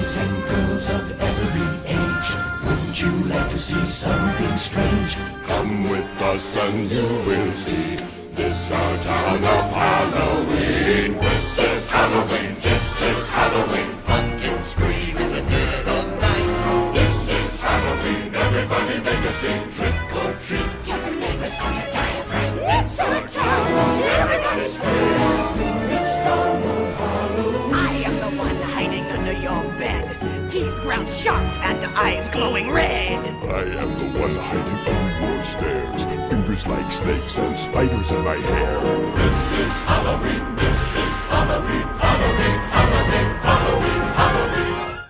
Boys and girls of every age, wouldn't you like to see something strange? Come with us and you will see. This our town of Halloween. This is Halloween, this is Halloween. Pumpkins scream in the dead of night. This is Halloween, everybody make a scene. Trick or treat, Tell the neighbors on your diaphragm. It's our town, everybody's free. This town of Halloween. I am the one hiding under your bed, teeth ground sharp and eyes glowing red. I am the one hiding under your stairs, fingers like snakes and spiders in my hair. This is Halloween, this is Halloween, Halloween,